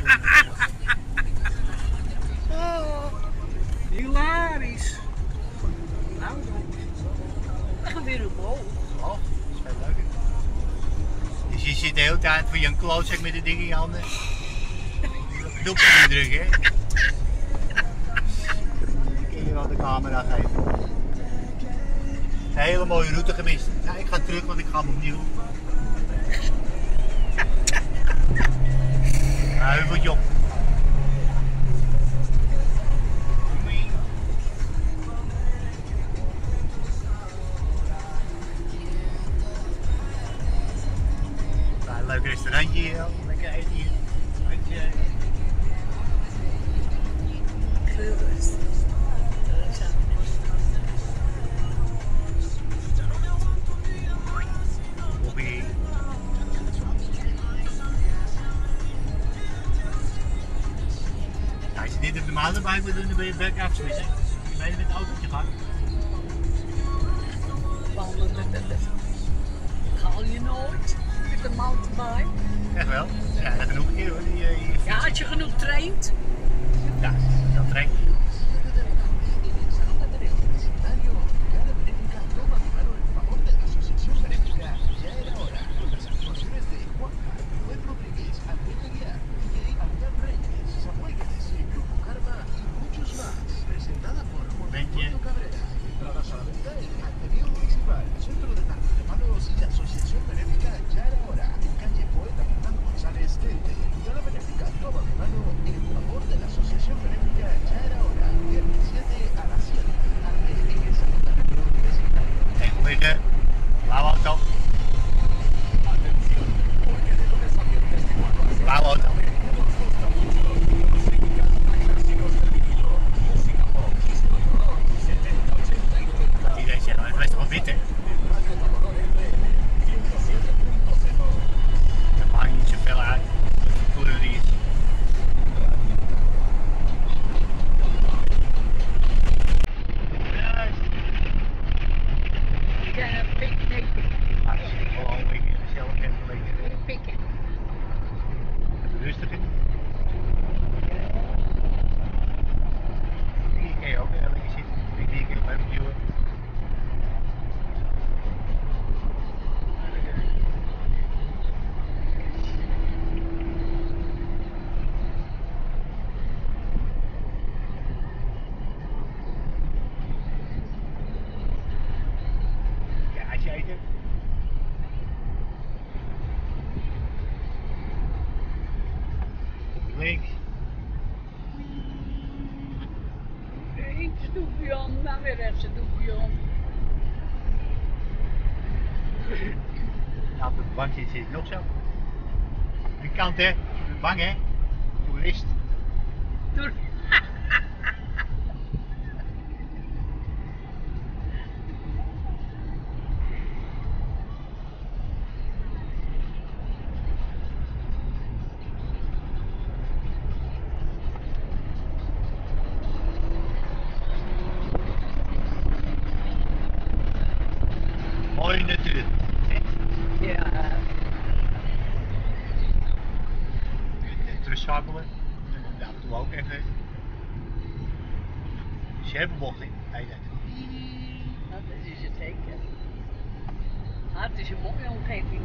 Oh, hilarisch. Nou dan. We gaan weer omhoog. Oh, dat is veel leuker. Dus je zit de hele tijd voor Jan Klootzak met de ding in je handen. Knopje drukken, hè? Ik kan je wel de camera geven. Een hele mooie route gemist. Nou, ik ga terug, want ik ga hem opnieuw. Heuveltje op. Een leuk restaurantje hier, lekker eten hier. Hobby. Ja, als je dit op de mountainbike wil doen, dan ben je bek afsmissen. Je weet met het autootje gaat. Haal je nooit met een mountainbike? Echt wel? Ja, dat genoeg keer hoor. Ja, als je genoeg traint. Ja, dat trekt. Blauwe auto. Blauwe auto. Iedereen zegt, maar het is toch wel wit, hè? Dat maakt niet zoveel uit. Hoe het is. Rustig in. Hier kan je ook lekker zitten. Ik denk ik even duwen. Ja, als je eten. Links. Links doekje om, dan weer rechts een doekje om. Nou, op de bank zit ik nog zo. Die kant hè, bang hè, toerist. Doe. Mooie natuur. Ja. Terugschakelen. En dan af en toe ook even. Scherpenbocht in. Heet het. Dat is het zeker. Maar het is een mooie omgeving.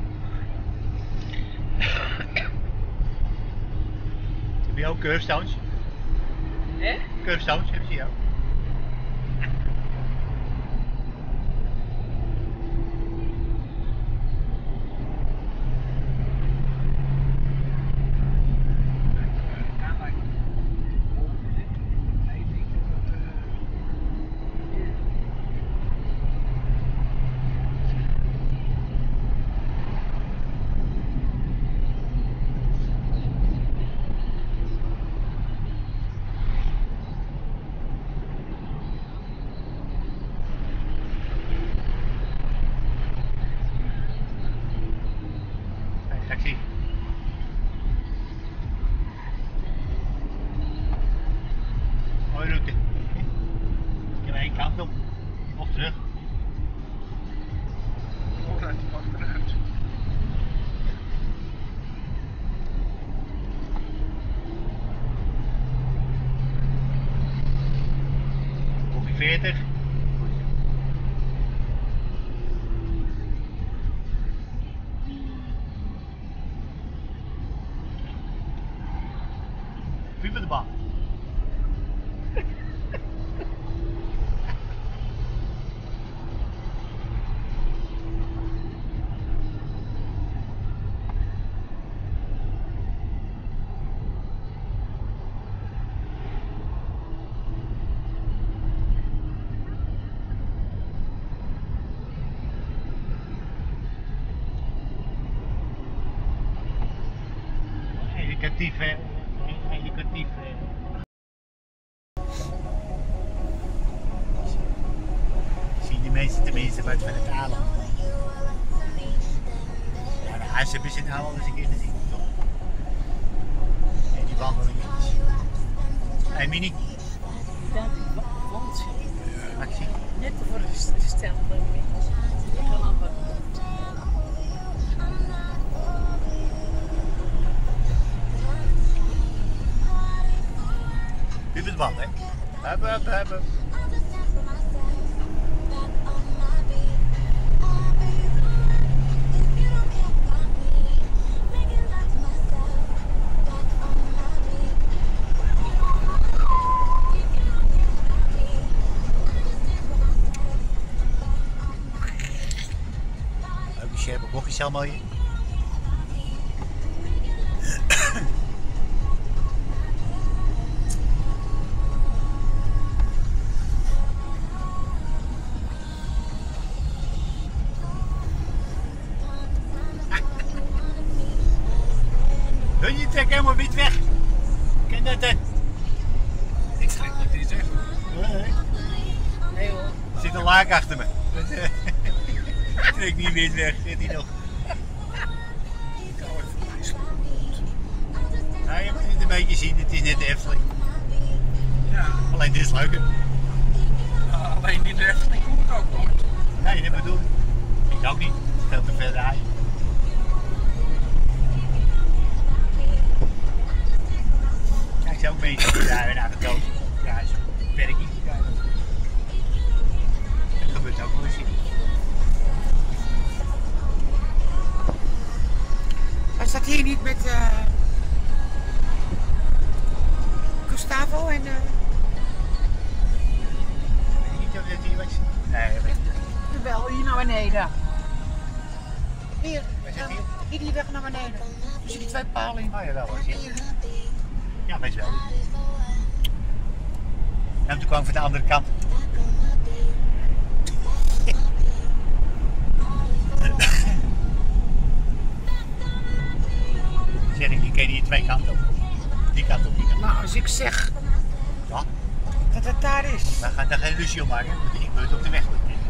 Heb je ook curbstones? Hè? Curbstones hebben ze hier ook. 40. Wie de baan? Educatief, educatief. Zien die mensen tenminste wat van het eiland. Ja, de huis hebben ze nou al eens een keer gezien, toch? En die wandelingetjes. Hé, Mini. Dat is wat ze. Maxi. Net voor de stel. Ik ga nog wat. Wie het wat, hè? Hebben. Leuk, je bochtjes allemaal hier. Je trekt helemaal wit weg. Ken dat dan? Ik trek niet weg. Nee hoor. Er zit een laak achter me. Ik trek niet wit weg, zit hij nog. Ik hou even van mijn Nou, je moet het een beetje zien, het is net de Efteling. Ja, Alleen dit is leuker. alleen in de Efteling kom ik ook nooit. Nee, dat bedoel ik. Ik ook niet. Het is veel te ver rijden. Ja, ik zou ook mensen die daar naar gekozen. Ja, zo'n werkje. Dat gebeurt ook wel eens hier. Hij staat hier niet met Gustavo en... Weet je niet of dat hier was? Nee, dat weet ik niet. Wel, hier naar beneden. Hier, Waar zit hij? hier die weg naar beneden. Tussen die twee palen in. Oh jawel, was hier. Ja, best wel. En toen kwam ik van de andere kant. Zeg ik, die ken je twee kanten op. Die kant op, die kant op. Nou, als ik zeg Ja, dat het daar is. we gaan daar geen ruzie om maken, want ik moet op de weg.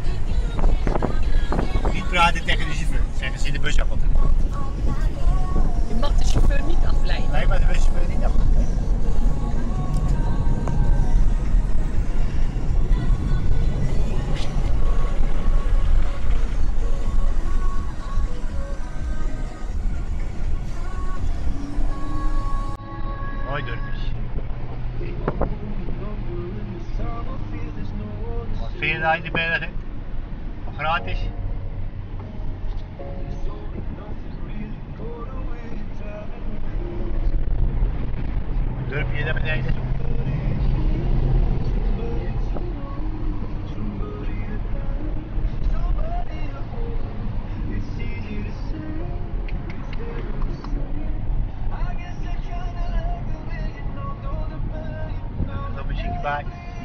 Niet praten tegen de chauffeur, zeggen ze in de bus ook altijd. Je mag de chauffeur niet afleiden. Nee, maar de chauffeur niet af. Mooi dorpjes. Wat vind je daar in de bergen? Gratis. Dorpje daar beneden. Er muziek bij.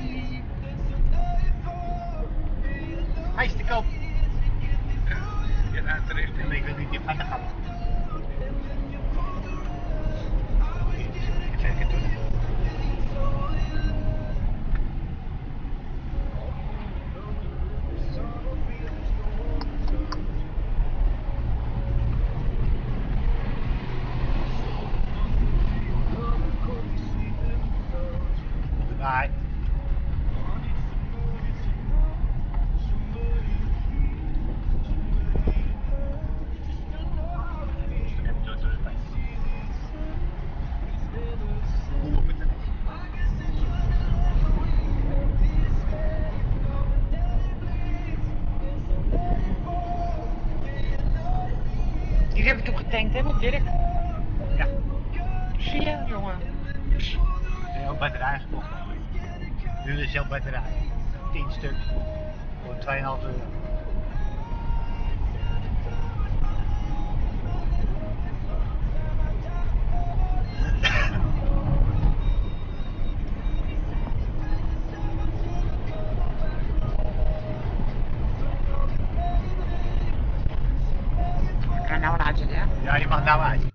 Hij is te koop. Je rijdt terecht in. Ik weet niet of hij gaat. Kijk het doen. Bye. heb het toen getankt, hè, met Dirk. Ja. Zie je, jongen. En ook batterij gekocht. Jullie zelf batterij. 10 stuk. Voor 2,5 euro. Ik ga nou uitzetten, ja. Ja, je mag nou uit.